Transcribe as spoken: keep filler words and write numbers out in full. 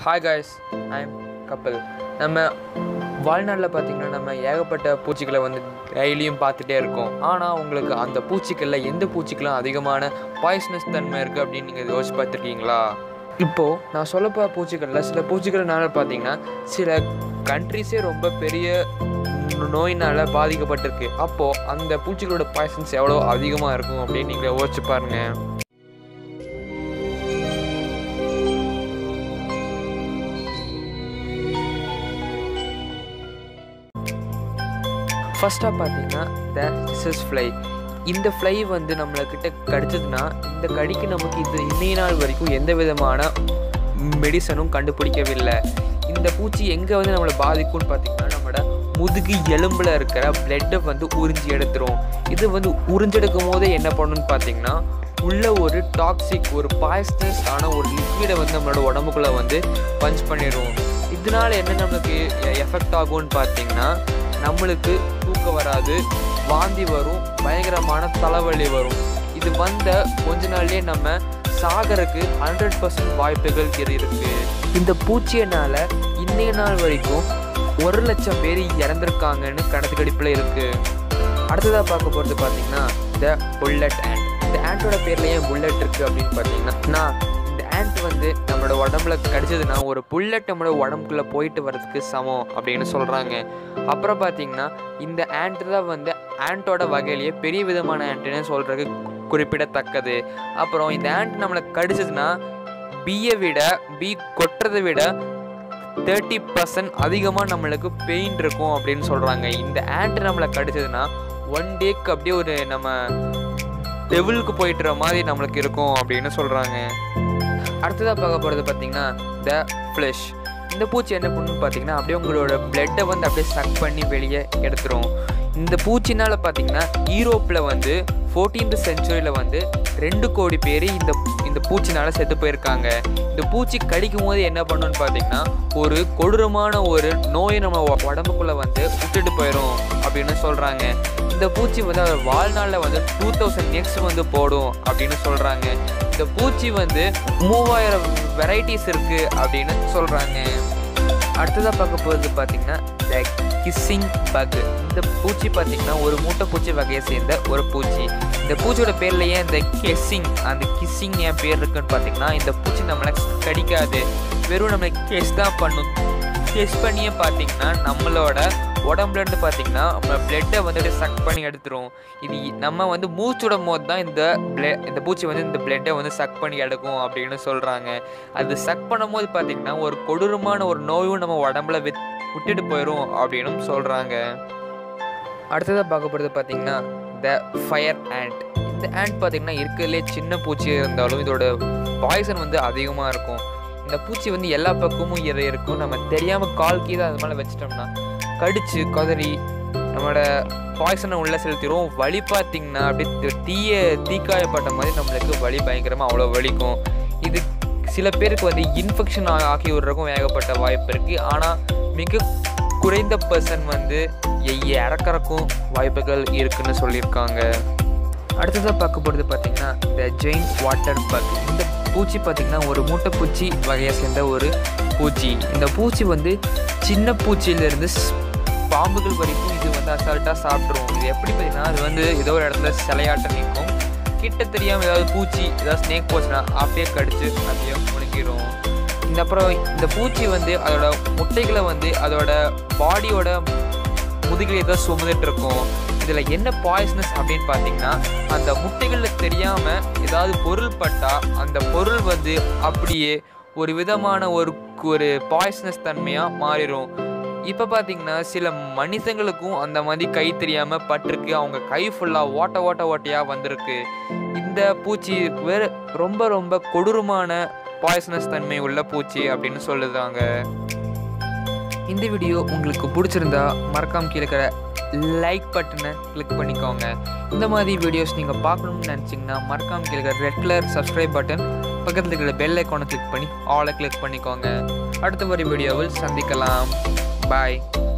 Hi guys, I'm Kapil. நம்ம வாழ்நாளில் பார்த்தீங்கன்னா நம்ம ஏகப்பட்ட பூச்சிகளை வந்து டெய்லியும் பார்த்துட்டே இருக்கோம். ஆனால் உங்களுக்கு அந்த பூச்சிகளில் எந்த பூச்சிக்கெல்லாம் அதிகமான பாய்சனஸ் தன்மை இருக்குது அப்படின்னு நீங்கள் யோசிச்சு பார்த்துருக்கீங்களா? இப்போது நான் சொல்லப்போ பூச்சிகளில் சில பூச்சிகள்னால பார்த்தீங்கன்னா சில கண்ட்ரிஸே ரொம்ப பெரிய நோயினால் பாதிக்கப்பட்டிருக்கு. அப்போது அந்த பூச்சிகளோட பாய்சன்ஸ் எவ்வளோ அதிகமாக இருக்கும் அப்படின்னு நீங்கள் யோசிச்சு பாருங்கள். ஃபஸ்ட்டாக பார்த்தீங்கன்னா த சிஸ் ஃப்ளை. இந்த ஃப்ளை வந்து நம்மளக்கிட்ட கடிச்சதுன்னா இந்த கடிக்கு நமக்கு இது இன்னைய நாள் வரைக்கும் எந்த விதமான மெடிசனும் கண்டுபிடிக்கவில்லை. இந்த பூச்சி எங்கே வந்து நம்மளை பாதிக்கும்னு பார்த்திங்கன்னா நம்மளோட முதுகு எலும்பில் இருக்கிற பிளட்டை வந்து உறிஞ்சி எடுத்துரும். இது வந்து உறிஞ்செடுக்கும் போதே என்ன பண்ணணும்னு பார்த்திங்கன்னா உள்ள ஒரு டாக்ஸிக் ஒரு பாய்ஸ்னஸ் ஆன ஒரு லிக்விடை வந்து நம்மளோட உடம்புக்குள்ளே வந்து பஞ்ச் பண்ணிடும். இதனால் என்ன நம்மளுக்கு எஃபெக்ட் ஆகும்னு பார்த்திங்கன்னா நம்மளுக்கு தூக்கம் வராது, வாந்தி வரும், பயங்கரமான தலைவலி வரும். இது வந்த கொஞ்ச நாள்லேயே நம்ம சாகருக்கு ஹண்ட்ரட் பர்சன்ட் வாய்ப்புகள் இருக்குது. இந்த பூச்சியினால் இன்னைய நாள் வரைக்கும் ஒரு லட்சம் பேர் இறந்துருக்காங்கன்னு கணக்கு கடிப்பில் இருக்குது. அடுத்ததாக பார்க்க போகிறது பார்த்திங்கன்னா த புல்லட் ஆண்ட். இந்த ஆண்டோட பேர்லேயே புல்லட் இருக்குது அப்படின்னு பார்த்தீங்கன்னா நான் இந்த ஆண்ட் வந்து நம்மளோட உடம்புல கடிச்சதுன்னா ஒரு புல்லட் நம்மளோட உடம்புக்குள்ளே போயிட்டு வர்றதுக்கு சமம் அப்படின்னு சொல்கிறாங்க. அப்புறம் பார்த்தீங்கன்னா இந்த ஆண்ட் தான் வந்து ஆண்டோட வகையிலேயே பெரிய விதமான ஆண்ட்டுன்னு சொல்கிறது குறிப்பிடத்தக்கது. அப்புறம் இந்த ஆண்ட் நம்மளை கடிச்சதுன்னா பியை விட பி கொட்டுறதை விட தேர்ட்டி பர்சன்ட் அதிகமாக நம்மளுக்கு பெயின் இருக்கும் அப்படின்னு சொல்கிறாங்க. இந்த ஆண்ட் நம்மளை கடிச்சதுன்னா ஒன் டேக்கு அப்படியே ஒரு நம்ம டெவிலுக்கு போயிட்டுற மாதிரி நம்மளுக்கு இருக்கும் அப்படின்னு சொல்கிறாங்க. அடுத்ததாக பார்க்க போகிறது பார்த்திங்கன்னா த ஃப்ளஷ். இந்த பூச்சி என்ன பண்ணுன்னு பார்த்தீங்கன்னா அப்படியே உங்களோட பிளட்டை வந்து அப்படியே சக் பண்ணி வெளியே எடுத்துரும். இந்த பூச்சினால் பார்த்திங்கன்னா யூரோப்பில் வந்து ஃபோர்டீன்த் செஞ்சுரியில் வந்து ரெண்டு கோடி பேர் இந்த இந்த பூச்சினால் செத்து போயிருக்காங்க. இந்த பூச்சி கடிக்கும் போது என்ன பண்ணுன்னு பார்த்தீங்கன்னா ஒரு கொடூரமான ஒரு நோயை நம்ம உடம்புக்குள்ளே வந்து விட்டுட்டு போயிடும் அப்படின்னு சொல்கிறாங்க. இந்த பூச்சி வந்து அவர் வாழ்நாளில் வந்து டூ தௌசண்ட் எக்ஸ் வந்து போடும் அப்படின்னு சொல்கிறாங்க. இந்த பூச்சி வந்து மூவாயிரம் வெரைட்டிஸ் இருக்குது அப்படின்னு சொல்கிறாங்க. அடுத்ததாக பார்க்க போகிறது பார்த்திங்கன்னா த கிஸ்ஸிங் பக். இந்த பூச்சி பார்த்திங்கன்னா ஒரு மூட்டை பூச்சி வகையை சேர்ந்த ஒரு பூச்சி. இந்த பூச்சியோட பேர்லையே இந்த கிஸ்ஸிங் அந்த கிஸ்ஸிங் ஏன் பேர் இருக்குன்னு பார்த்திங்கன்னா இந்த பூச்சி நம்மளை கடிக்காது, வெறும் நம்மளை கெஸ் தான் பண்ணும். கெஸ் பண்ணியே பார்த்திங்கன்னா நம்மளோட உடம்புலேருந்து பார்த்திங்கன்னா நம்ம பிளட்டை வந்துட்டு சக் பண்ணி எடுத்துரும். இது நம்ம வந்து மூச்சுடும் போது தான் இந்த பிள இந்த பூச்சி வந்து இந்த பிளட்டை வந்து சக் பண்ணி எடுக்கும் அப்படின்னு சொல்கிறாங்க. அது சக் பண்ணும் போது பார்த்திங்கன்னா ஒரு கொடூரமான ஒரு நோயும் நம்ம உடம்புல வித் விட்டுட்டு போயிடும் அப்படின்னு சொல்கிறாங்க. அடுத்ததாக பார்க்க போகிறது பார்த்திங்கன்னா த ஃபயர் ஆண்ட். இந்த ஆண்ட் பார்த்திங்கன்னா இருக்கிறதுலே சின்ன பூச்சியாக இருந்தாலும் இதோட பாய்சன் வந்து அதிகமாக இருக்கும். இந்த பூச்சி வந்து எல்லா பக்கமும் இறை இருக்கும். நம்ம தெரியாமல் கால் கீழே அது மேலே வச்சிட்டோம்னா கடிச்சு கதறி நம்மளோட பாய்சனை உள்ளே செலுத்திடும். வலி பார்த்திங்கன்னா அப்படி தீய தீக்காயப்பட்ட மாதிரி நம்மளுக்கு வலி பயங்கரமாக அவ்வளோ வலிக்கும். இது சில பேருக்கு வந்து இன்ஃபெக்ஷன் ஆகி விடுறதுக்கும் ஏகப்பட்ட வாய்ப்பு இருக்குது. ஆனால் மிக குறைந்த பர்சன் வந்து இறக்கறக்கும் வாய்ப்புகள் இருக்குன்னு சொல்லியிருக்காங்க. அடுத்ததாக பார்க்க போகிறது பார்த்திங்கன்னா த ஜெயின் வாட்டர் பக். இந்த பூச்சி பார்த்திங்கன்னா ஒரு மூட்டை பூச்சி வகையை சேர்ந்த ஒரு பூச்சி. இந்த பூச்சி வந்து சின்ன பூச்சியிலேருந்து பாம்புகள் வரைக்கும் இது வந்து அசால்ட்டாக சாப்பிட்ரும். இது எப்படி பார்த்திங்கன்னா அது வந்து ஏதோ ஒரு இடத்துல சிலையாட்டம் நிற்கும். கிட்ட தெரியாமல் ஏதாவது பூச்சி ஏதாவது ஸ்னேக் போச்சுன்னா அப்படியே கடிச்சு அப்படியே முழுங்கிடும். இந்த அப்புறம் இந்த பூச்சி வந்து அதோட முட்டைகளை வந்து அதோட பாடியோட முதுகில் ஏதோ சுமந்துட்டு இருக்கும். இதில் என்ன பாய்சனஸ் அப்படின்னு பார்த்தீங்கன்னா அந்த முட்டைகளில் தெரியாமல் ஏதாவது பொருள் பட்டால் அந்த பொருள் வந்து அப்படியே ஒரு விதமான ஒரு ஒரு பாய்சனஸ் தன்மையாக மாறிடும். இப்போ பார்த்திங்கன்னா சில மனிதங்களுக்கும் அந்த மாதிரி கை தெரியாமல் பட்டிருக்கு. அவங்க கை ஃபுல்லாக ஓட்ட ஓட்ட ஓட்டையாக வந்திருக்கு. இந்த பூச்சி வேறு ரொம்ப ரொம்ப கொடூரமான பாய்சனஸ் தன்மை உள்ள பூச்சி அப்படின்னு சொல்லுதாங்க. இந்த வீடியோ உங்களுக்கு பிடிச்சிருந்தா மறக்காம கீழே இருக்கிற லைக் பட்டனை கிளிக் பண்ணிக்கோங்க. இந்த மாதிரி வீடியோஸ் நீங்கள் பார்க்கணும்னு நினச்சிங்கன்னா மறக்காம கீழே இருக்கிற ரெட் கலர் சப்ஸ்கிரைப் பட்டன் பக்கத்தில் இருக்கிற பெல் ஐக்கானை கிளிக் பண்ணி ஆலை கிளிக் பண்ணிக்கோங்க. அடுத்த ஒரு வீடியோவில் சந்திக்கலாம். பாய்.